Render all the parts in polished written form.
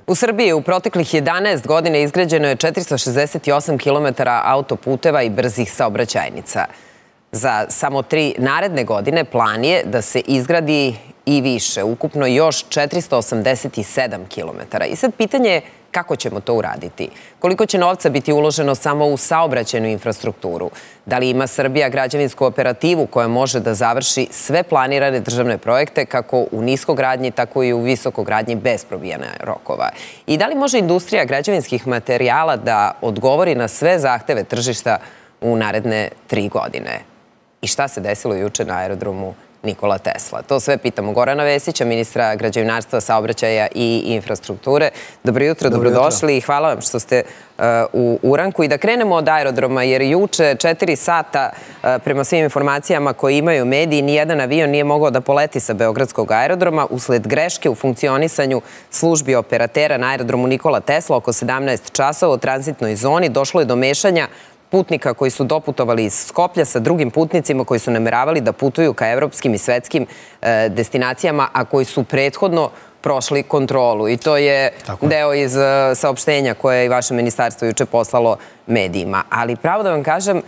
U Srbiji u proteklih 11 godina izgrađeno je 468 km autoputeva i brzih saobraćajnica. Za samo 3 naredne godine plan je da se izgradi i više, ukupno još 487 km. I sad pitanje je kako ćemo to uraditi? Koliko će novca biti uloženo samo u saobraćajnu infrastrukturu? Da li ima Srbija građevinsku operativu koja može da završi sve planirane državne projekte kako u niskogradnji, tako i u visokogradnji bez probijanja rokova? I da li može industrija građevinskih materijala da odgovori na sve zahteve tržišta u naredne 3 godine? I šta se desilo juče na aerodromu Nikola Tesla? To sve pitamo Gorana Vesića, ministra građevinarstva, saobraćaja i infrastrukture. Dobro jutro, dobrodošli i hvala vam što ste u Uranku. I da krenemo od aerodroma, jer juče 4 sata, prema svim informacijama koje imaju mediji, nijedan avion nije mogao da poleti sa Beogradskog aerodroma usled greške u funkcionisanju službi operatera na aerodromu Nikola Tesla. Oko 17 časova u tranzitnoj zoni došlo je do mešanja putnika koji su doputovali iz Skoplja sa drugim putnicima koji su nameravali da putuju ka evropskim i svetskim destinacijama, a koji su prethodno prošli kontrolu. I to je deo iz saopštenja koje je i vaše ministarstvo juče poslalo medijima. Ali pravo da vam kažem,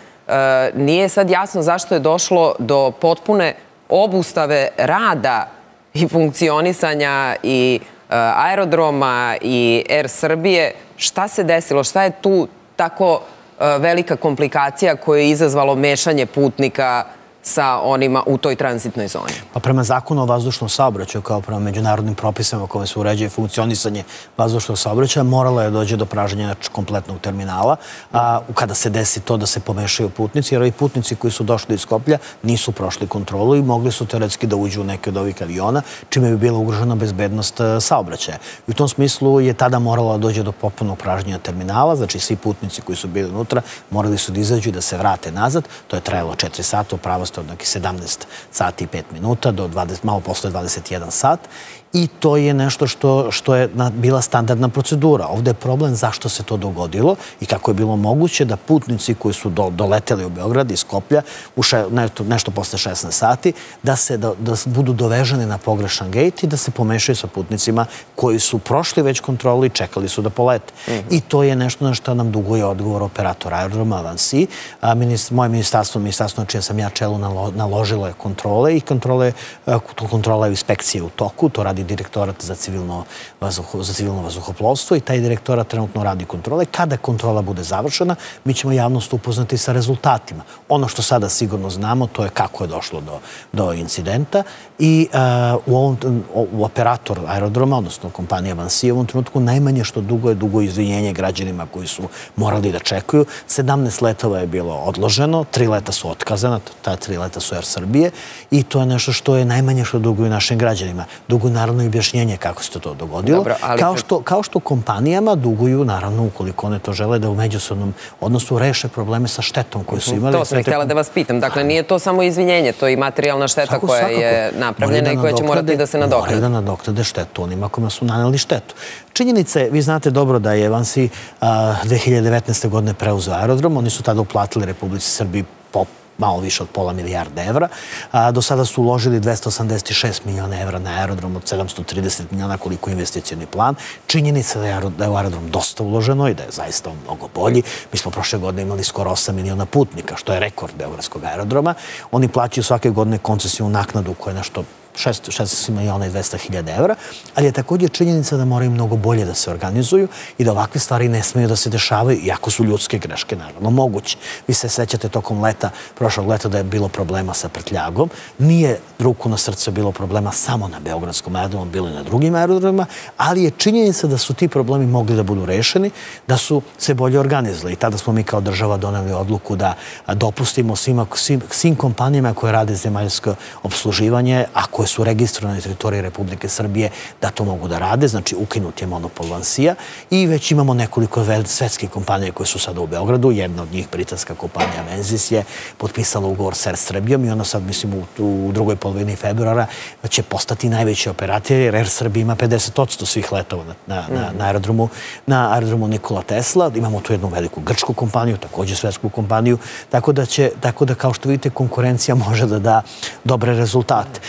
nije sad jasno zašto je došlo do potpune obustave rada i funkcionisanja i aerodroma i Air Srbije. Šta se desilo? Šta je tu tako velika komplikacija koja je izazvalo mešanje putnika sa onima u toj tranzitnoj zoni? Pa prema zakonu o vazdušnom saobraćaju, kao prema međunarodnim propisama kome se uređuje funkcionisanje vazdušnog saobraćaja, moralo je dođe do pražnjenja kompletnog terminala, kada se desi to da se pomešaju putnici, jer ovi putnici koji su došli iz Skoplja nisu prošli kontrolu i mogli su teoretski da uđu u neke od ovih aviona, čime bi bila ugrožena bezbednost saobraćaja. I u tom smislu je tada moralo da dođe do potpunog pražnjenja terminala, znači svi putnici koji su bili unutra morali su da izađu i da se vrate nazad. To je trajalo 4 sata, upravo ste od nekih 17 sati i 5 minuta do malo posle 21 sat. I to je nešto što je bila standardna procedura. Ovde je problem zašto se to dogodilo i kako je bilo moguće da putnici koji su doleteli u Beograd iz Skoplja nešto posle 16 sati, da budu doveženi na pogrešan gejt i da se pomešaju sa putnicima koji su prošli već kontrolu i čekali su da polete. I to je nešto na što nam duguje odgovor operator aerodroma Avansi. Moje ministarstvo na čije sam ja čelu, naložilo je kontrole i kontrola je inspekcije u toku. To radi direktorat za civilno vazduhoplovstvo i taj direktorat trenutno radi kontrole. Kada kontrola bude završena, mi ćemo javnost upoznati sa rezultatima. Ono što sada sigurno znamo, to je kako je došlo do incidenta i u operator aerodroma, odnosno kompanija Avansi, u ovom trenutku najmanje što dugo izvinjenje građanima koji su morali da čekuju. 17 letova je bilo odloženo, 3 leta su otkazana, ta 3 leta su Air Srbije i to je nešto što je najmanje što duguju našim građanima. Duguju naravno i objašnjenje kako se to dogodilo. Kao što kompanijama duguju, naravno, ukoliko one to žele, da u međusobnom odnosu reše probleme sa štetom koju su imali. To sam htjela da vas pitam. Dakle, nije to samo izvinjenje, to je i materijalna šteta koja je napravljena i koja će morati da se nadoknade. Moraju da nadoknade štetu onima kojima su naneli štetu. Činjenica je, vi znate dobro da je Avansi 2019. godine preuzeo aerodrom. Oni su tada uplatili Republici Srbiji malo više od £500 milijarde. Do sada su uložili 286 miliona evra na aerodrom od 730 miliona koliko investicioni plan. Činjenica da je u aerodrom dosta uloženo i da je zaista mnogo bolji. Mi smo prošle godine imali skoro 8 miliona putnika, što je rekord Beogradskog aerodroma. Oni plaćaju svake godine koncesiju naknadu koja je nešto 16 miliona i 200 hiljada evra, ali je također činjenica da moraju mnogo bolje da se organizuju i da ovakve stvari ne smeju da se dešavaju, iako su ljudske greške, naravno, moguće. Vi se sećate tokom prošlog leta da je bilo problema sa prtljagom. Nije, ruku na srce, bilo problema samo na Beogradskom aerodromu, bilo i na drugim aerodromima, ali je činjenica da su ti problemi mogli da budu rešeni, da su se bolje organizovali. I tada smo mi kao država doneli odluku da dopustimo svim kompanijama koje rade zemaljsko obsluživanje, a koje su registrovane na teritoriji Republike Srbije, da to mogu da rade. Znači, ukinut je monopol Avansija i već imamo nekoliko svetskih kompanija koje su sada u Beogradu. Jedna od njih, britanska kompanija Menzies, je potpisala ugovor s Air Srbijom i ona sad, mislim, u drugoj polovini februara će postati najveći operator, jer Air Srbija ima 50% svih letova na aerodromu Nikola Tesla. Imamo tu jednu veliku grčku kompaniju, također svetsku kompaniju, tako da, kao što vidite, konkurencija može da da dobre rezultate. Ono što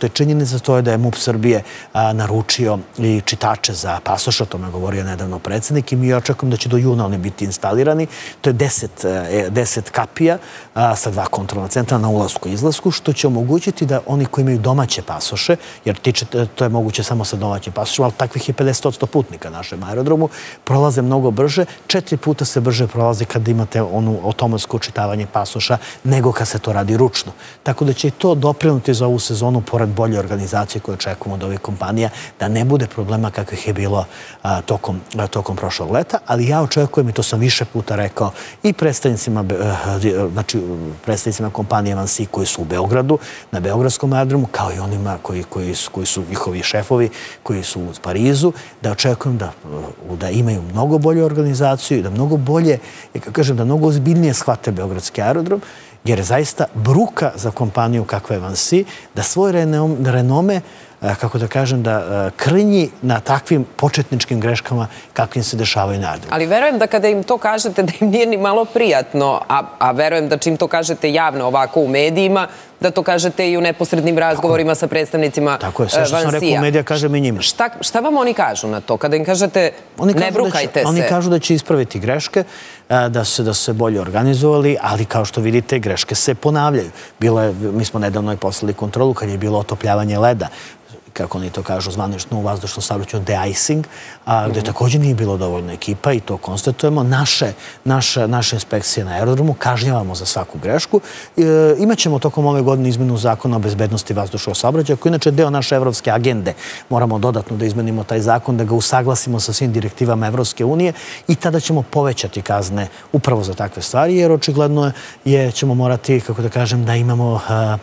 što je činjenica, to je da je MUP Srbije naručio i čitače za pasoš, o tome je govorio nedavno predsjednik, i mi očekujemo da će do juna oni biti instalirani. To je 10 kapija sa 2 kontrolna centra na ulasku i izlasku, što će omogućiti da oni koji imaju domaće pasoše, jer to je moguće samo sa domaćim pasošima, ali takvih je 50% putnika na našem aerodromu, prolaze mnogo brže, 4 puta se brže prolaze kada imate onu automatsko očitavanje pasoša nego kad se to radi ručno. Tako da će i to doprinuti za ovu sezonu, pored bolje organizacije koje očekujemo od ovih kompanija, da ne bude problema kakvih je bilo tokom prošlog leta, ali ja očekujem, i to sam više puta rekao, i predstavnicima kompanije Vansi koji su u Beogradu, na beogradskom aerodromu, kao i onima koji su njihovi šefovi, koji su u Parizu, da očekujem da imaju mnogo bolju organizaciju i da mnogo bolje, kažem, da mnogo ozbiljnije shvate beogradski aerodrom, jer je zaista bruka za kompaniju kakva je Vansi, da svoj renome, kako da kažem, da krnji na takvim početničkim greškama kakvim se dešavaju na aerodromu. Ali verujem da kada im to kažete da im nije ni malo prijatno, a verujem da čim to kažete javno ovako u medijima, da to kažete i u neposrednim razgovorima sa predstavnicima Vansija. Tako je, sve što sam rekao u medija kažem i njima. Šta vam oni kažu na to? Kada im kažete ne brukajte se? Oni kažu da će ispraviti greške, da su se bolje organizovali, ali kao što vidite, greške se ponavljaju. Mi smo nedavno i poslali kontrolu kad je bilo otopljavanje leda, kako oni to kažu zvanično u vazdušnom saobraćaju, de-icing, gde također nije bilo dovoljno ekipa i to konstatujemo. Naše inspekcije na aerodromu kažnjavamo za svaku grešku. Imaćemo tokom ove godine izmenu zakona o bezbednosti vazdušnog saobraćaja, koji je inače deo naše evropske agende. Moramo dodatno da izmenimo taj zakon, da ga usaglasimo sa svim direktivama Evropske unije i tada ćemo povećati kazne upravo za takve stvari, jer očigledno ćemo morati, kako da kažem, da imamo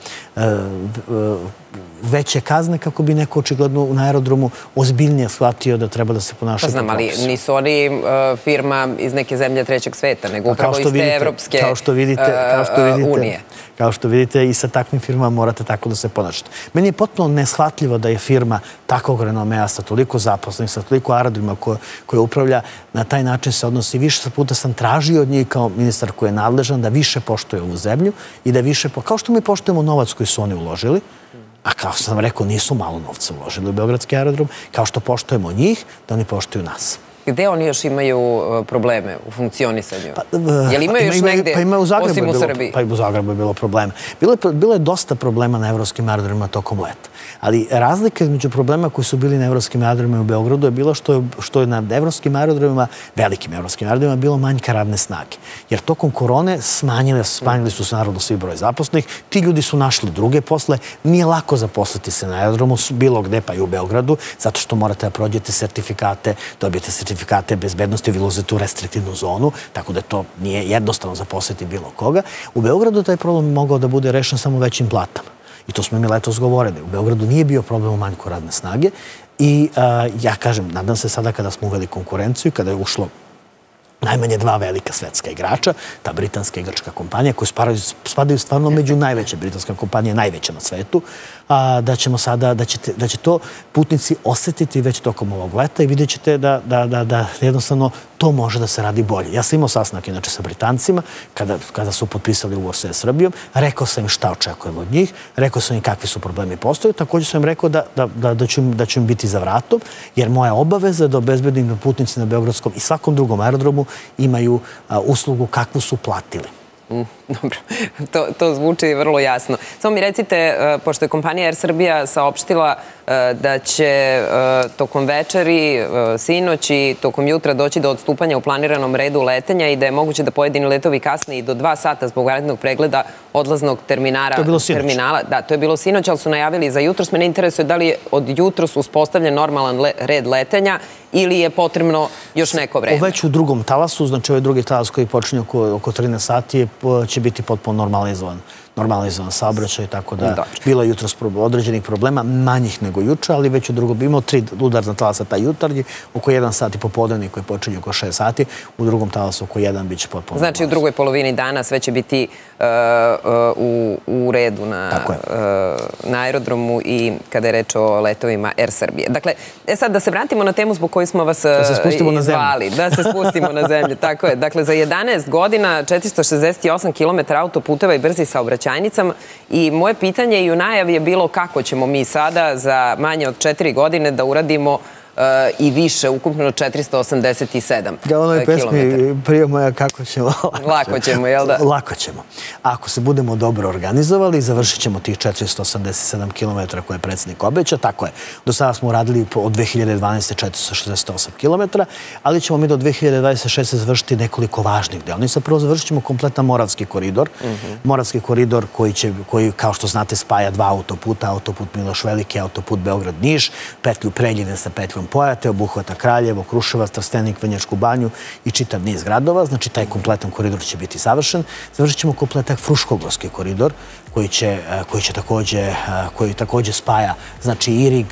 veće kazne kako bi neko očigledno na aerodromu ozbiljnije shvatio da treba da se ponaša po propisu. Znam, ali nisu oni firma iz neke zemlje trećeg sveta, nego upravo iz te Evropske unije. Kao što vidite, i sa takvim firmama morate tako da se ponašate. Meni je potpuno neshvatljivo da je firma takvog renomea sa toliko zaposlenih, sa toliko aerodroma koje upravlja, na taj način se odnosi. Više puta sam tražio od njih kao ministar koji je nadležan da više poštuje ovu zemlju i da više, kao što mi poštujemo novac koji su oni uložili, a kao što sam rekao, nisu malo novca uložili u beogradski aerodrom, kao što poštujemo njih, da oni poštuju nas. Gde oni još imaju probleme u funkcionisanju? Je li imaju još negde, osim u Srbiji? Pa i u Zagrebu je bilo problema. Bilo je dosta problema na evropskim aerodromima tokom leta. Ali razlika između problema koji su bili na evropskim aerodromima u Beogradu je bilo što je na evropskim aerodromima, velikim evropskim aerodromima, bilo manjka radne snage. Jer tokom korone smanjili su se naravno svi broj zaposlenih, ti ljudi su našli druge posle, nije lako zaposliti se na aerodromu, bilo gde pa i u Beogradu, zato što morate da prođete sertifikate, dobijete sertifikate bezbednosti, vi ulazite u restriktivnu zonu, tako da to nije jednostavno zaposliti bilo koga. U Beogradu taj problem mogao da bude rešen samo većim platama. I to smo mi letos govorili. U Beogradu nije bio problem u manjku radne snage i ja kažem, nadam se sada kada smo uveli konkurenciju, kada je ušlo najmanje 2 velika svetska igrača, ta britanska i grčka kompanija, koje spadaju stvarno među najveće, britanska kompanija najveća na svetu, da će to putnici osetiti već tokom ovog leta i vidjet ćete da jednostavno to može da se radi bolje. Ja sam imao sastanak inače sa Britancima kada su potpisali ugovor sa Srbijom, rekao sam im šta očekujem od njih, rekao sam im kakvi su problemi postoje, također sam im rekao da ću im biti za vratom, jer moja obaveza je da obezbedim da putnici na beogradskom i svakom drugom aerodromu imaju uslugu kakvu su platili. Dobro, to zvuči vrlo jasno. Samo mi recite, pošto je kompanija Air Srbija saopštila da će tokom večeri, sinoć i tokom jutra doći do odstupanja u planiranom redu letenja i da je moguće da pojedini letovi kasne i do 2 sata zbog vanrednog pregleda odlaznog terminala. To je bilo sinoć. Da, to je bilo sinoć, ali su najavili za jutros. Mene interesuje da li je od jutros uspostavljen normalan red letenja ili je potrebno još neko vreme? Već u drugom talasu, znači ovaj drugi talas koji počinje oko 13 sati će biti potpuno normalizovan saobraćaj, tako da bilo je jutros određenih problema, manjih nego juče, ali već u drugom imao 3 udarna talasa taj jutarnji, oko 1 sat i popodnevni koji počinje oko 6 sati, u drugom talasu oko 1 bit će potpuno normalizovan. Znači u drugoj polovini dana sve će biti u redu na aerodromu i kada je reč o letovima Air Srbije. Dakle, sad da se vratimo na temu zbog koju smo vas izvali. Da se spustimo na zemlju, tako je. Dakle, za 11 godina 468 km autoputeva i brzih saobraćajnica saobraćajnicama i moje pitanje i u najavi je bilo kako ćemo mi sada za manje od 4 godine da uradimo i više, ukupno 487 km. Da, onoj pesmi prije moja kako ćemo... Lako ćemo, jel da? Lako ćemo. Ako se budemo dobro organizovali, završit ćemo tih 487 km koje je predsjednik obeća. Tako je. Do sada smo uradili od 2012. 468 km, ali ćemo mi do 2026. završiti nekoliko važnih deonica. Prvo završit ćemo kompletan Moravski koridor. Moravski koridor koji, kao što znate, spaja dva autoputa, autoput Miloš Veliki, autoput Beograd-Niš, petlju Preljine sa petljom Pojate, obuhvata Kraljevo, Kruševac, Trstenik, Vrnjačku banju i čitav niz gradova. Znači, taj kompletan koridor će biti završen. Završit ćemo kompletan Fruškogorski koridor koji također spaja, znači, Irig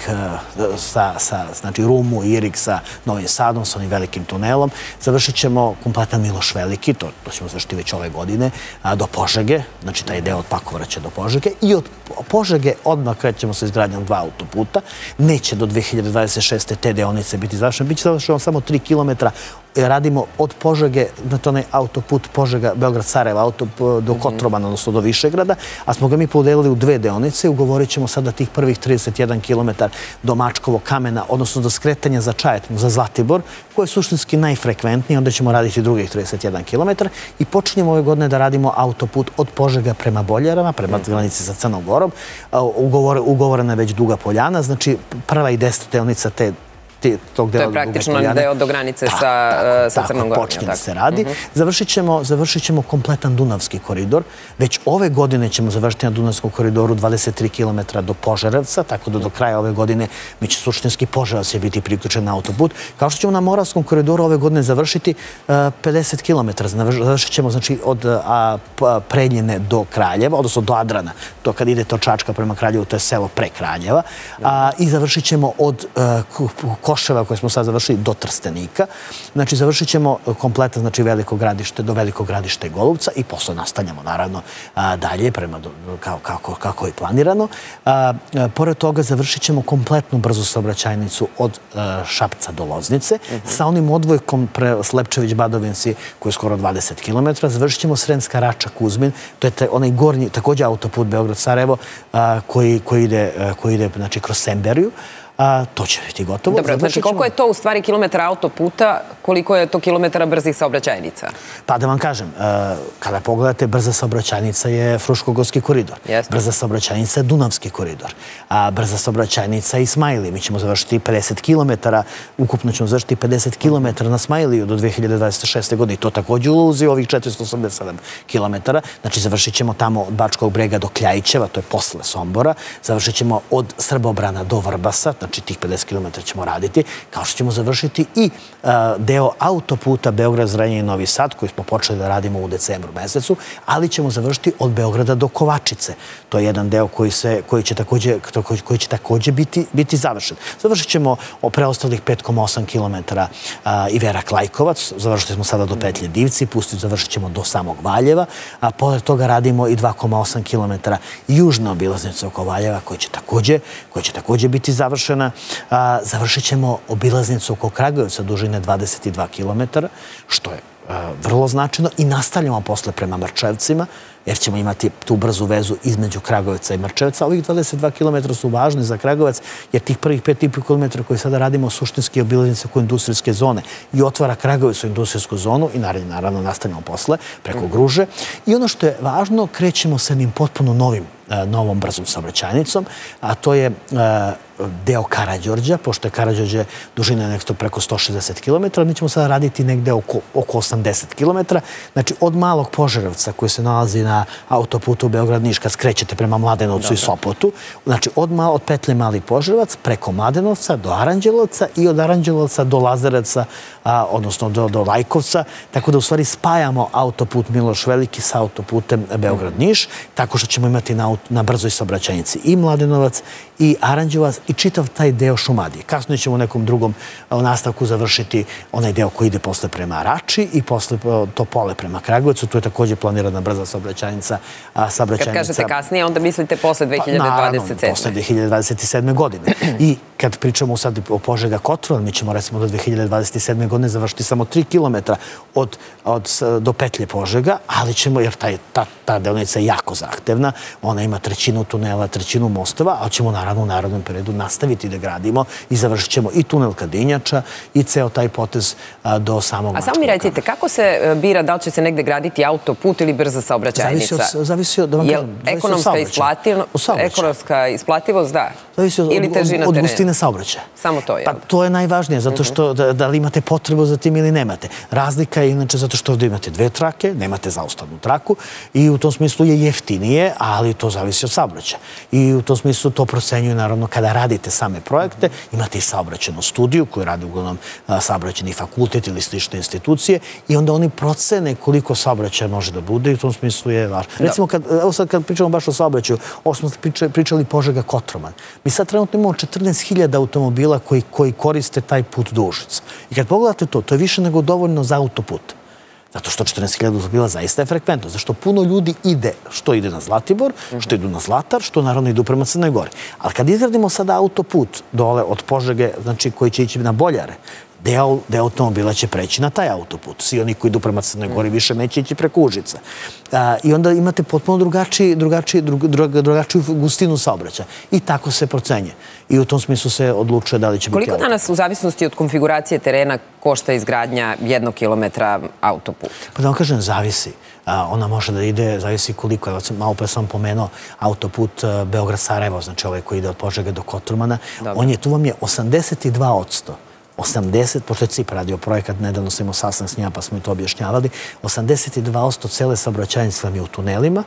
znači Rumu, Irig sa Novim Sadom, sa onim velikim tunelom. Završit ćemo kompletan Miloš Veliki, to ćemo završiti već ove godine, do Požege, znači taj deo od Pakovraća do Požege. I od Požege odmah krećemo sa izgradnjom dva autoputa. Neće do 2026. te deonice biti završene. Biće završeno samo 3 kilometra. Radimo od Požege, znači onaj autoput Požega, Beograd-Sarajevo, do Kotromana, odnosno do Višegrada, a smo ga mi podelili u dve deonice. Ugovorit ćemo sada tih prvih 31 km do Mačkovog kamena, odnosno do skretanja za Čajetinu, za Zlatibor, koji je suštinski najfrekventniji. Onda ćemo raditi drugih 31 km i počinjemo ove godine da radimo autoput od Požega prema Boljarama, prema granici sa Crnom Gorom. Ugovorena je već Duga Poljana, znači prva i 10 deonica tog dela. To je praktično deo do granice sa Crnom Gorom. Tako, počinje da se radi. Završit ćemo kompletan Dunavski koridor. Već ove godine ćemo završiti na Dunavskom koridoru 23 km do Požarevca, tako da do kraja ove godine mi će suštinski Požarevac biti priključen na autoput. Kao što ćemo na Moravskom koridoru ove godine završiti 50 km. Završit ćemo od Preljine do Kraljeva, odnosno do Adrana. To kad idete od Čačka prema Kraljevu, to je selo pre Kraljeva. I završit ćemo od Koševa koje smo sad završili do Trstenika. Znači, završit ćemo kompletan, znači, Veliko Gradište do Velikog Gradišta i Golubca i posle nastavljamo, naravno, dalje, kako je planirano. Pored toga, završit ćemo kompletnu brzu saobraćajnicu od Šapca do Loznice sa onim odvojkom Slepčević-Badovinci koji je skoro 20 km. Završit ćemo Sremska Rača-Kuzmin. To je onaj gornji, također autoput Beograd-Sarajevo koji ide, znači, kroz Semberiju. To će biti gotovo. Dobro, znači koliko je to u stvari kilometara autoputa, koliko je to kilometara brzih saobraćajnica? Pa da vam kažem, kada pogledate, brza saobraćajnica je Fruškogorski koridor. Brza saobraćajnica je Dunavski koridor. Brza saobraćajnica je Ismailija. Mi ćemo završiti 50 km, ukupno ćemo završiti 50 km na Ismailiju do 2026. godine. I to također ulazi ovih 487 km. Znači, završit ćemo tamo od Bačkog Brega do Kljajićeva, to je posle Sombora. Završit ćemo od Srbobrana do Vrbasa, znači tih 50 km ćemo raditi, kao što ćemo završiti i deo autoputa Beograd-Zrenjanin i Novi Sad, koji smo počeli da radimo u decembru mesecu, ali ćemo završiti od Beograda do Kovačice. To je jedan deo koji će također biti završen. Završit ćemo preostalih 5,8 km Iverak-Lajkovac, završili smo sada do petlje Divci, završit ćemo do samog Valjeva, a pored toga radimo i 2,8 km južna obilaznica oko Valjeva, koja će također biti završena. Završit ćemo obilaznicu oko Kragujevca dužine 22 km, što je vrlo značajno, i nastavljamo posle prema Mrčevcima, jer ćemo imati tu brzu vezu između Kragujevca i Mrčevca. Ovih 22 km su važni za Kragujevac, jer tih prvih 5,5 km koji sada radimo suštinski obilaznice oko industrijske zone i otvara Kragujevac u industrijsku zonu i naravno nastavljamo posle preko Gruže. I ono što je važno, krećemo sa jednim potpuno novom brzom saobraćajnicom, a to je deo Karađorđa, pošto je Karađorđe dužina nekako preko 160 km, mi ćemo sada raditi negde oko 80 km. Znači, od Malog Požarevca, koji se nalazi na autoputu Beograd-Niš, kad skrećete prema Mladenovcu i Sopotu, znači od petlje Mali Požarevac preko Mladenovca do Aranđelovca i od Aranđelovca do Lazarevca, odnosno do Lajkovca, tako da u stvari spajamo autoput Miloš Veliki sa autoputem Beograd-Niš, tako što ćemo imati na brzoj saobraćajnici i Mladenovac i Aranđelovac i čitav taj deo Šumadije. Kasnije ćemo u nekom drugom nastavku završiti onaj deo koji ide posle prema Rači i posle Topole prema Kragujevcu. Tu je također planirana brza saobraćajnica. Kad kažete kasnije, onda mislite posle 2027. Naravno, posle 2027. godine. I kad pričamo sad o Požega-Kotroman, mi ćemo recimo do 2027. godine završiti samo 3 kilometra do petlje Požega, ali ćemo, jer ta deonica je jako zahtevna, ona ima trećinu tunela, trećinu mostova, ali ćemo naravno u narodnom periodu nastaviti da gradimo i završit ćemo i tunel Kadinjača i ceo taj potez do samog Mačka. A samo mi recite, kako se bira da li će se negde graditi autoput ili brza saobraćajnica? Zavisi od, da vam kažem, ekonomska isplativost, da. Zavisi od gustine saobraćaja. Samo to je. Pa to je najvažnije, zato što da li imate potrebu za tim ili nemate. Razlika je inače zato što ovdje imate 2 trake, nemate zaustavnu traku i u tom smislu je jeftinije, ali to zavisi od saobraćaja. I u tom smislu to procenjuju naravno kada radite same projekte, imate i saobraćajnu studiju koju radi uglavnom saobraćajni fakultet ili slične institucije i onda oni procene koliko saobraćaja može da bude i u tom smislu je važno. Recimo, evo sad kad pričamo baš o saobraćaju, ovo smo pričali Požega-Kotroman. Mi sad trenutno imamo 14.000 automobila koji koriste taj put do Užica. I kad pogledate to je više nego dovoljno za autoput. Zato što 14.000 automobila zaista je frekventno. Zašto puno ljudi što ide na Zlatibor, što idu na Zlatar, što naravno idu prema Crnoj Gori. Ali kad izgradimo sada autoput dole od Požege, znači koji će ići na Boljare, deo automobila će preći na taj autoput. Svi oni koji idu prema Crnoj Gori više neće ići preko Užica. I onda imate potpuno drugačiju gustinu saobraćaja. I tako se procenje. I u tom smislu se odlučuje da li će biti autoput. Koliko danas u zavisnosti od konfiguracije terena košta izgradnja 1 kilometra autoputa? Pa da vam kažem, zavisi. Ona može da ide, zavisi koliko. Malo pre sam pomenuo autoput Beograd-Sarajevo, znači ovaj koji ide od Požege do Kotromana. Tu vam je 82%. 80%, pošto je CIP radio projekat, nedavno sam imao sastanak s njima pa smo i to objašnjavali, 82% cele saobraćajnice vam je u tunelima,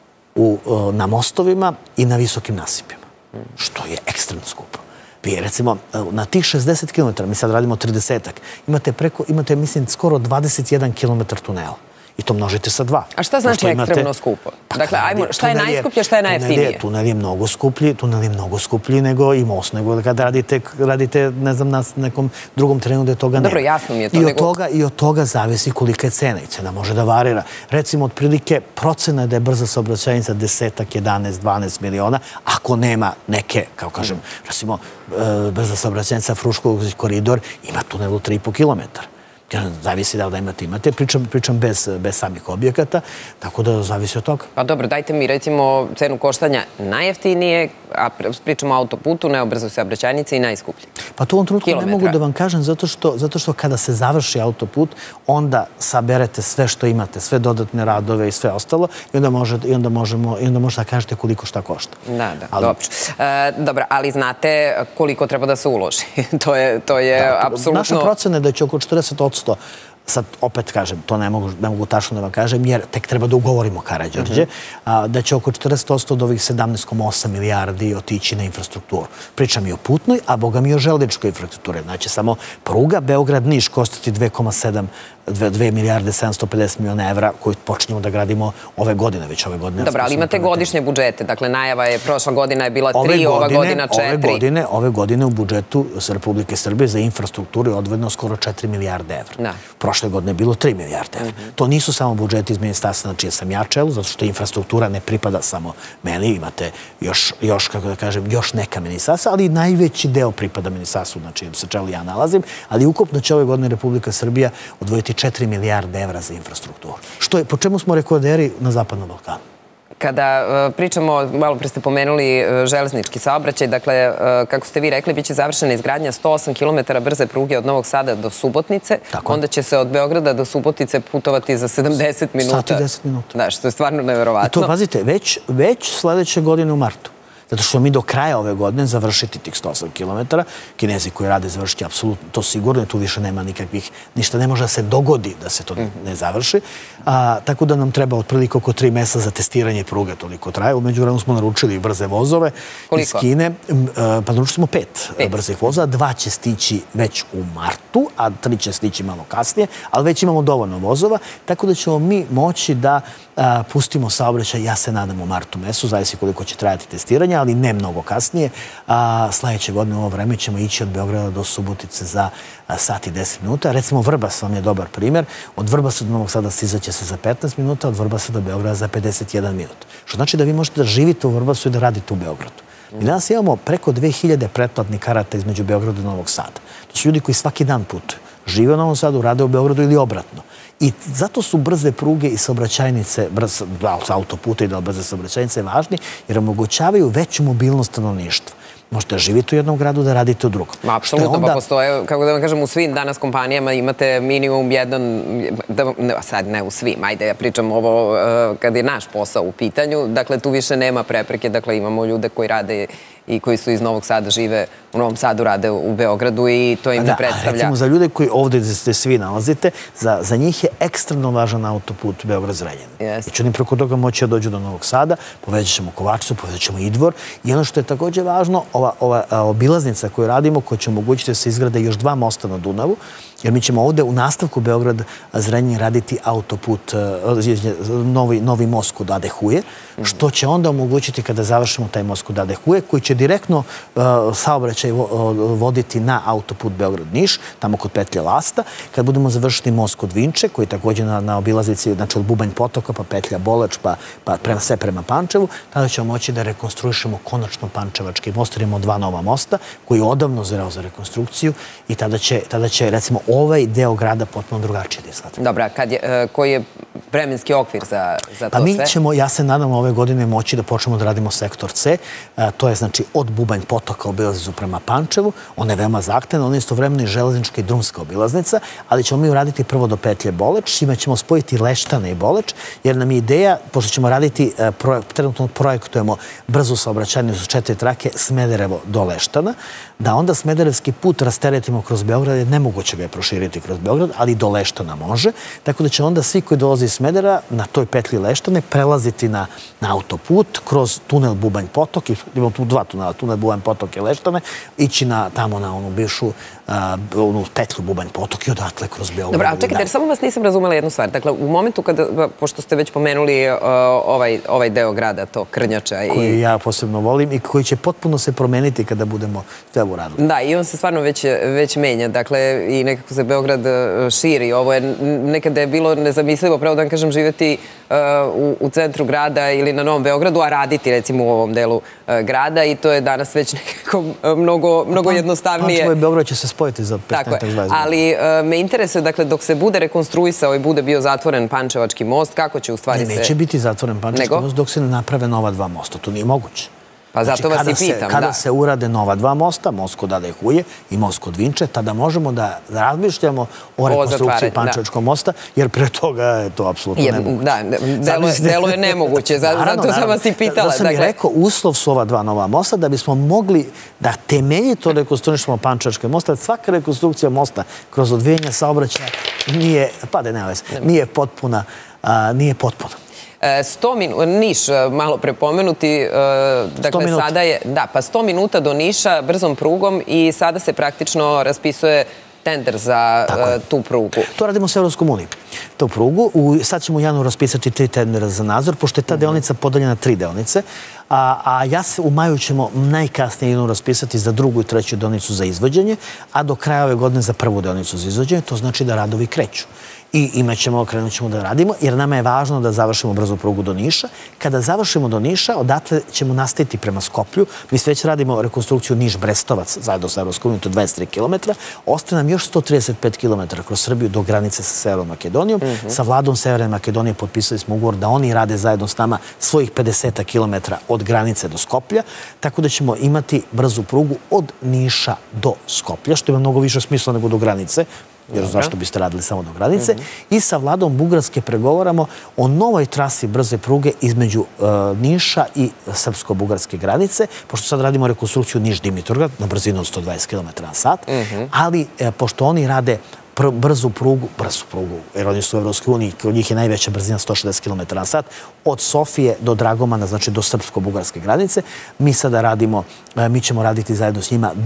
na mostovima i na visokim nasipima, što je ekstremno skupo. Vi, recimo, na tih 60 km, mi sad radimo 30-ak, imate, mislim, skoro 21 km tunela. I to množite sa 2. A šta znači ekstremno skupo? Dakle, šta je najskuplje, šta je najjeftinije? Tunel je mnogo skuplji nego i most, nego kada radite, ne znam, na nekom drugom terenu gde toga nema. Dobro, jasno mi je to. I od toga zavisi kolika je cena i cena može da varira. Recimo, otprilike, procena je da je brza saobraćajnica 10, 11, 12 miliona, ako nema neke, kao kažem, recimo, brza saobraćajnica Fruškog koridor ima tunel u 3,5 kilometra. Zavisi da li imate. Pričam bez samih objekata, tako da zavisi od toga. Pa dobro, dajte mi recimo cenu koštanja najjeftinije, a pričamo o autoputu, ne o brzoj saobraćajnici i najskuplji. Pa to u ovom trenutku ne mogu da vam kažem, zato što kada se završi autoput, onda saberete sve što imate, sve dodatne radove i sve ostalo i onda možete da kažete koliko šta košta. Da, dobro. Dobro, ali znate koliko treba da se uloži. To je apsolutno... Naša procena je da će oko 40%, sad opet kažem, to ne mogu tačno da vam kažem, jer tek treba da ugovorimo Karađorđe, da će oko 40% od ovih 17,8 milijardi otići na infrastrukturu. Pričam i o putnoj, a boga mi i o železničkoj infrastrukturi. Znači, samo pruga Beograd-Niš kostati 2 milijarde 750 miliona evra koju počinjemo da gradimo ove godine, već ove godine. Dobro, ali imate godišnje budžete. Dakle, najava je, prošla godina je bila 3, ova godina 4. Ove godine u budžetu Republike Srbije za infrastrukturu je odvojeno skoro 4 milijarde evra. Prošle godine je bilo 3 milijarde evra. To nisu samo budžeti iz ministarstva na čije sam ja čelu, zato što infrastruktura ne pripada samo meni. Imate još, kako da kažem, još neka ministarstva, ali najveći deo pripada ministarstvu na čijem se čelu ja nalazim, ali ukupno će ove godine Republika Srbija odvojiti 4 milijarde evra za infrastrukturu. Po čemu smo rekorderi na Zapadnom Balkanu? Kada pričamo, malo pre ste pomenuli železnički saobraćaj, dakle, kako ste vi rekli, bit će završena izgradnja 108 km brze pruge od Novog Sada do Subotice, onda će se od Beograda do Subotice putovati za 70 minuta. Sat i 10 minuta. Da, što je stvarno neverovatno. I to, pazite, već sledeće godine u martu. Zato što mi do kraja ove godine završiti tih 108 km. Kinezi koji rade završiti apsolutno to sigurno, tu više nema nikakvih, ništa ne može da se dogodi da se to ne završi. Tako da nam treba otprilike oko 3 meseca za testiranje pruge, toliko traje. Umeđu vremenu smo naručili brze vozove iz Kine. Pa naručili smo 5 brzih vozova, 2 će stići već u martu, a 3 će stići malo kasnije, ali već imamo dovoljno vozova, tako da ćemo mi moći da pustimo saobraćaj, ja se nadam u martu mesecu, zavisi koliko će trajati testiranje, ali ne mnogo kasnije. Sledeće godine u ovo vreme ćemo ići od Beograda do Subotice za sat i 10 minuta. Recimo Vrbas vam je dobar primjer. Od Vrbasa do Novog Sada stizaće se za 15 minuta, od Vrbasa do Beograda za 51 minut. Što znači da vi možete da živite u Vrbasu i da radite u Beogradu. Mi danas imamo preko 2000 pretplatnih karata između Beograda i Novog Sada. To su ljudi koji svaki dan putuju. Žive u Novom Sadu, rade u Beogradu ili obratno. I zato su brze pruge i saobraćajnice, autoputa i brze saobraćajnice važni, jer omogućavaju veću mobilnost stanovništva. Možete živjeti u jednom gradu, da radite u drugom. Apsolutno, pa postoje, kako da vam kažem, u svim danas kompanijama imate minimum jedan, sad ne u svim, ajde ja pričam ovo kad je naš posao u pitanju, dakle tu više nema prepreke, dakle imamo ljude koji rade i koji su iz Novog Sada, žive u Novom Sadu, rade u Beogradu i to im ne predstavlja. Recimo za ljude koji ovdje se svi nalazite, za njih je ekstremno važan autoput Beograd-Zrenjanin. I će oni preko toga moći da dođu do Novog Sada, povećat ćemo Kovačicu, povećat ćemo Idvor i ono što je također važno, ova obilaznica koju radimo, koja će omogućiti da se izgrade još 2 mosta na Dunavu, jer mi ćemo ovdje u nastavku Beograd-Zrenjanin raditi autoput, novi most kod Ade Huje, što će onda omogućiti kada završimo taj most kod Ade Huje, koji će direktno saobraćaj voditi na autoput Beograd-Niš, tamo kod petlje Lasta. Kad budemo završiti most kod Vinče, koji je također na obilaznici, znači od Bubanj potoka, pa petlja Bolač, pa sve prema Pančevu, tada ćemo moći da rekonstruišemo konačno Pančevački most, jer imamo 2 nova mosta, koji je odavno zreo za rekonstrukciju i tada će, recimo, ovaj deo grada potpuno drugačije da izgleda. Dobra, koji je vremenski okvir za to sve? Pa mi ćemo, ja se nadam, ove godine moći da počnemo da radimo sektor C. To je, znači, od Bubanj potoka obilaznicu prema Pančevu. Ona je veoma zahtevna, ona je istovremeno i železnička i drumska obilaznica, ali ćemo mi uraditi prvo do petlje Boleč, čime ćemo spojiti Leštane i Boleč, jer nam je ideja, pošto ćemo raditi, trenutno projektujemo brzu saobraćajnicu s 4 trake Smederevo do Leštana, da onda Smederevski put rasteretimo kroz Beograd, jer nemoguće ga je proširiti kroz Beograd, ali do Leštana može. Tako da će onda svi koji dolaze iz Smedera na toj petlji Leštane prelaziti na autoput kroz tunel Bubanj potok, imamo tu 2 tunela, tunel Bubanj potok i Leštane, ići tamo na onu bivšu petlju Bubanj potok i odatle kroz Beograd. Dobro, a čekajte, jer samo vas nisam razumela jednu stvar. Dakle, u momentu kada, pošto ste već pomenuli ovaj deo grada, to Krnjača. Koji ja posebno volim i koji će potpuno se promeniti kada budemo sve uradili. Da, i on se stvarno već menja. Dakle, i nekako se Beograd širi. Ovo je nekada je bilo nezamislivo, pravo da vam kažem, živjeti u centru grada ili na Novom Beogradu, a raditi recimo u ovom delu grada i to je danas već nekako mnogo jednostavnije. Pančevo i Beograd će se spojiti za 15-20 godina. Ali me interesuje, dakle, dok se bude rekonstruisao i bude bio zatvoren Pančevački most, kako će u stvari se... Neće biti zatvoren Pančevački most dok se ne naprave nova 2 mosta. To nije moguće. Pa zato vas i pitam, da. Kada se urade nova 2 mosta, most kod Ade Huje i most kod Vinče, tada možemo da razmišljamo o rekonstrukciji Pančevačkog mosta, jer pre toga je to apsolutno nemoguće. Da, delo je nemoguće, zato sam vas i pitala. Da sam i rekao, uslov su ova 2 nova mosta da bismo mogli da temeljito rekonstruišemo Pančevačke mosta. Svaka rekonstrukcija mosta kroz odvijanje saobraćaja nije potpuna. Niš, malo prepomenuti, dakle sada je, da, pa 100 minuta do Niša brzom prugom i sada se praktično raspisuje tender za tu prugu. To radimo s Evropskom unijom. Tu prugu. Sad ćemo u januaru raspisati 3 tendera za nadzor, pošto je ta deonica podeljena na 3 deonice. A u maju ćemo najkasnije raspisati za 2. i 3. deonicu za izvođenje, a do kraja ove godine za 1. deonicu za izvođenje. To znači da radovi kreću. I krenut ćemo da radimo, jer nama je važno da završimo brzu prugu do Niša. Kada završimo do Niša, odatle ćemo nastaviti prema Skoplju. Mi već radimo rekonstrukciju Niš-Brestovac, zajedno sa Evropskom unijom, to 23 km. Ostaje nam još 135 km kroz Srbiju do granice sa Severnom Makedonijom. Sa vladom Severne Makedonije potpisali smo ugovor da oni rade zajedno s nama svojih 50 km od granice do Skoplja, tako da ćemo imati brzu prugu od Niša do Skoplja, što ima mnogo više smisla nego do granice, jer zašto biste radili samo do granice. I sa vladom Bugarske pregovaramo o novoj trasi brze pruge između Niša i srpsko-bugarske granice, pošto sad radimo rekonstrukciju Niš-Dimitrovgrad na brzinu od 120 km/h, ali pošto oni rade brzu prugu, jer oni su u Evropskoj uniji, kod njih je najveća brzina 160 km/h, od Sofije do Dragomana, znači do srpsko-bugarske granice. Mi sada radimo, mi ćemo raditi zajedno s njima do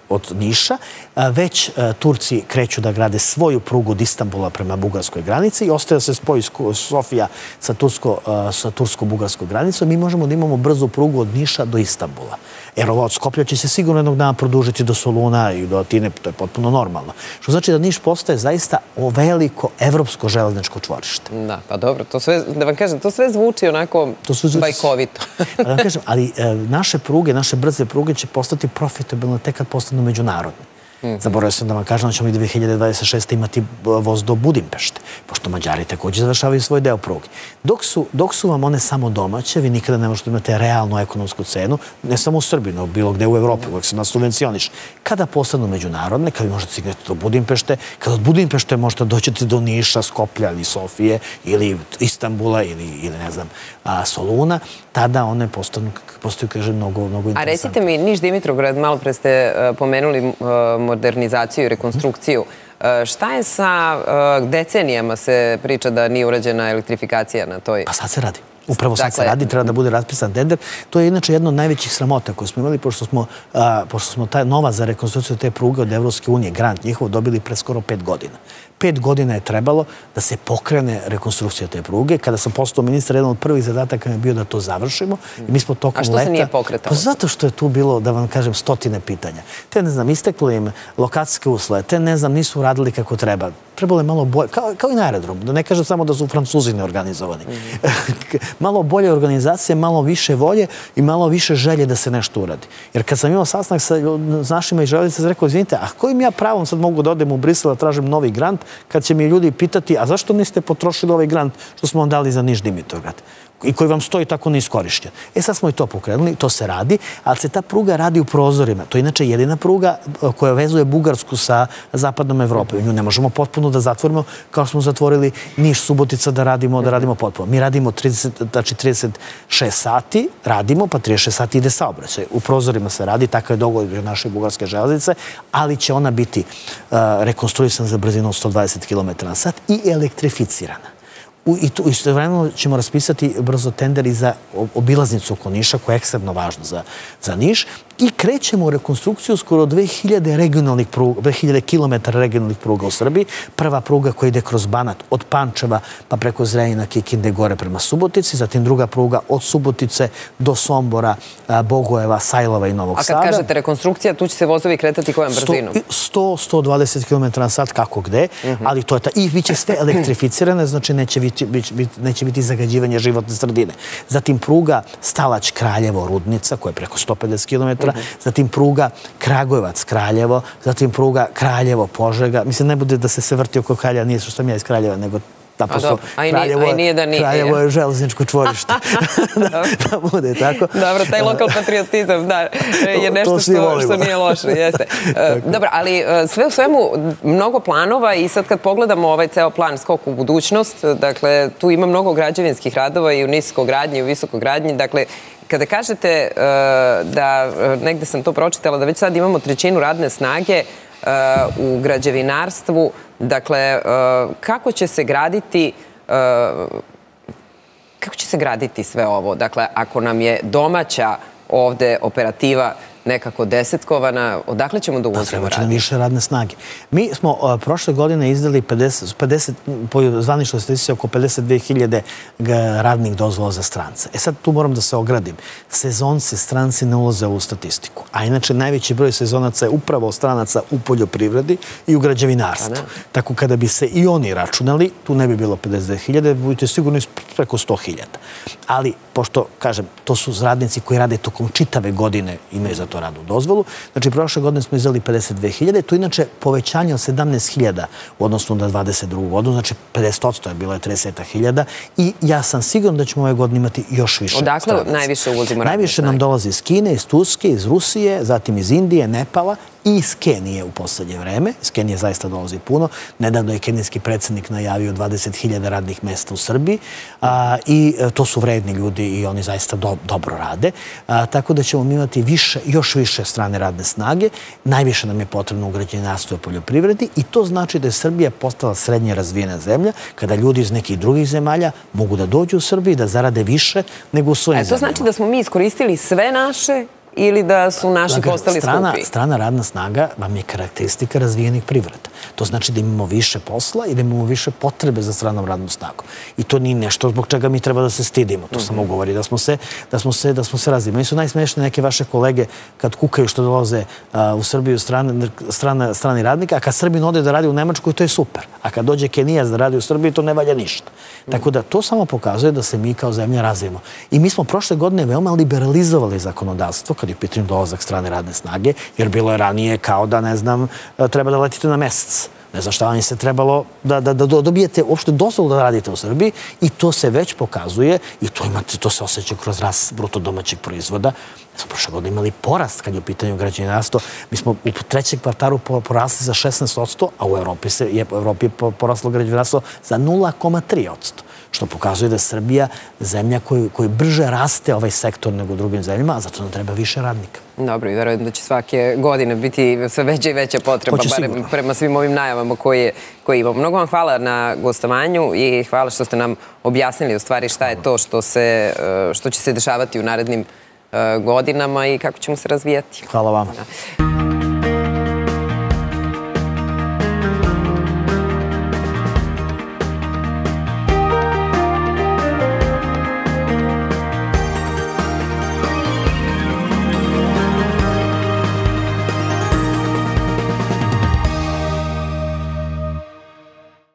od Niša, već Turci kreću da grade svoju prugu od Istanbula prema bugarskoj granici i ostaje da se spoji Sofija sa tursko-bugarskom granicom. Mi možemo da imamo brzu prugu od Niša do Istanbula. Jer ovo od Skoplja će se sigurno jednog dana produžiti do Soluna i do Atine, to je potpuno normalno. Što znači da Niš postaje zaista veliko evropsko železničko čvorište. Da, pa dobro, to sve, da vam kažem, to sve zvuči onako bajkovito. Da vam kažem, ali naše pruge, naše brze pruge će postati profitabilne tek kad postanu međunarodne. Zaboravio sam da vam kažem da ćemo i 2026. imati voz do Budimpešte, pošto Mađari također završavaju svoj deo pruge. Dok su vam one samo domaće, vi nikada ne možete imati realnu ekonomsku cenu, ne samo u Srbiji, no bilo gde u Evropi, uvek se nas subvencioniš. Kada postanu međunarodne, kada vi možete stignete do Budimpešte, kada od Budimpešte možete doćete do Niša, Skoplja ili Sofije, ili Istanbula, ili ne znam, Soluna, tada one postaju, kažem, mnogo interesantne. A recite mi, Niš-Dimitrovgrad, malo pre ste pomenuli modernizaciju i rekonstrukciju. Šta je sa decenijama se priča da nije urađena elektrifikacija na toj? Pa sad se radi. Upravo sad se radi, treba da bude raspisan tender. To je inače jedno od najvećih sramota koje smo imali, pošto smo taj nova za rekonstrukciju te pruge od Evropske unije, grant njihov, dobili pre skoro 5 godina. 5 godina je trebalo da se pokrene rekonstrukcija te pruge. Kada sam postao ministar, jedan od prvih zadataka je bio da to završimo. I mi smo tokom leta... A što se nije pokretalo? Pa zato što je tu bilo, da vam kažem, stotine pitanja. Te, ne znam, isteklo im lokacijske uslove, te, ne znam, nisu radili kako treba. Trebalo je malo bolje, kao i na aerodromu, da ne kažem samo da su Francuzi neorganizovani. Malo bolje organizacije, malo više volje i malo više želje da se nešto uradi. Jer kad sam imao sastanak sa našima iz železnice, sam rekao, izvinite, a kojim ja pravom sad mogu da odem u Brisel da tražim novi grant, kad će mi ljudi pitati, a zašto niste potrošili ovaj grant što smo vam dali za Niš-Dimitrovgrad? I koji vam stoji tako neiskorišćen. Sad smo i to pokrenuli, to se radi, ali se ta pruga radi u prozorima. To je inače jedina pruga koja vezuje Bugarsku sa zapadnom Evropom. Nju ne možemo potpuno da zatvorimo kao smo zatvorili Niš-Subotica da radimo potpuno. Mi radimo 36 sati, radimo, pa 36 sati ide saobraćaj. U prozorima se radi, takav je dogovor naše bugarske železnice, ali će ona biti rekonstruisana za brzinu od 120 km/h i elektrificirana. I istovremeno ćemo raspisati brzo tender i za obilaznicu oko Niša, koja je ekstremno važna za Niš. I krećemo u rekonstrukciju skoro 2000 km regionalnih pruga u Srbiji. Prva pruga koja ide kroz Banat od Pančeva pa preko Zrenjanina, Kikinde, gore prema Subotici. Zatim druga pruga od Subotice do Sombora, Bogojeva, Sajlova i Novog Sada. A kad kažete rekonstrukcija, tu će se vozovi kretati kojom brzinom? 100-120 km/h, kako gde, ali to je ta. I bit će sve elektrificirane, znači neće biti zagađivanje životne sredine. Zatim pruga Stalać-Kraljevo-Rudnica, koja je preko 150 km, zatim pruga Kragujevac-Kraljevo, zatim pruga Kraljevo-Požega. Mislim, ne bude da se sve vrti oko Kraljeva, nije što sam ja iz Kraljeva, nego naprosto Kraljevo je železničko čvorište. Da bude tako. Dobro, taj lokal patriotizam, da, je nešto što nije loše, jeste. Dobro, ali sve u svemu mnogo planova i sad kad pogledamo ovaj ceo plan Skok u budućnost, dakle, tu ima mnogo građevinskih radova i u niskogradnji i u visokogradnji, dakle, kada kažete da, negde sam to pročitala, da već sad imamo 1/3 radne snage u građevinarstvu, dakle, kako će se graditi sve ovo? Dakle, ako nam je domaća ovde operativa nekako desetkovana, odakle ćemo da uvozimo radnje? Treba će nam više radne snage. Mi smo prošle godine izdali 50, po zvaničnoj statistici, oko 52.000 radnih dozvola za strance. Sad tu moram da se ogradim. Sezonci, stranci ne ulaze u statistiku. A inače, najveći broj sezonaca je upravo stranaca u poljoprivredi i u građevinarstvu. Tako kada bi se i oni računali, tu ne bi bilo 52.000, budete sigurno preko 100.000. Ali, pošto, kažem, to su radnici koji rade tokom čitave godine, imaju za to radnu dozvolu. Znači, prošle godine smo izdali 52.000. To je inače povećanje od 17.000 u odnosu na 22. godinu. Znači, 50% je bilo 30.000. I ja sam siguran da ćemo ove godine imati još više stranaca. Odakle najviše uvozimo radne snage? Najviše nam dolazi iz Kine, iz Turske, iz Rusije, zatim iz Indije, Nepala i iz Kenije u poslednje vreme. Iz Kenije zaista dolazi puno. Nedavno je kenijski predsjednik najavio 20.000 radnih mesta u Srbiji i to su vredni ljudi i oni zaista dobro rade. Tako da ćemo imati još više strane radne snage. Najviše nam je potrebno u građevinarstvu i poljoprivredi i to znači da je Srbija postala srednje razvijena zemlja kada ljudi iz nekih drugih zemalja mogu da dođu u Srbiju i da zarade više nego u svojim zemljama. To znači da smo mi iskoristili sve naše ili da su naši postali skupi? Strana radna snaga vam je karakteristika razvijenih privreda. To znači da imamo više posla i da imamo više potrebe za stranom radnom snagom. I to nije nešto zbog čega mi treba da se stidimo. To samo govori da smo se razvili. Meni su najsmešnije neke vaše kolege kad kukaju što dolaze u Srbiju strani radnika, a kad Srbin ode da radi u Nemačkoj, to je super. A kad dođe Kenijac da radi u Srbiji, to ne valja ništa. Tako da to samo pokazuje da se mi kao zemlja razvijemo. I mi smo prošle godine veoma liberalizovali zakonodavstvo kad je u pitanju dolazak strane radne snage, jer bilo je ranije kao da, ne znam, treba da letite na mesec. Ne znam šta vam se trebalo da dobijete uopšte dozvolu da radite u Srbiji i to se već pokazuje i to se osjeća kroz rast bruto domaćeg proizvoda. Mi smo prošle godine imali porast kad je u pitanju građevinarstvo. Mi smo u trećem kvartalu porasli za 16%, a u Evropi je poraslo građevinarstvo za 0,3%. Što pokazuje da je Srbija zemlja koji brže raste ovaj sektor nego u drugim zemljama, a zato nam treba više radnika. Dobro, i verujem da će svake godine biti sve veća i veća potreba, barem prema svim ovim najavama koje imamo. Mnogo vam hvala na gostovanju i hvala što ste nam objasnili u stvari šta je to što će se dešavati u narednim godinama i kako ćemo se razvijati. Hvala vama.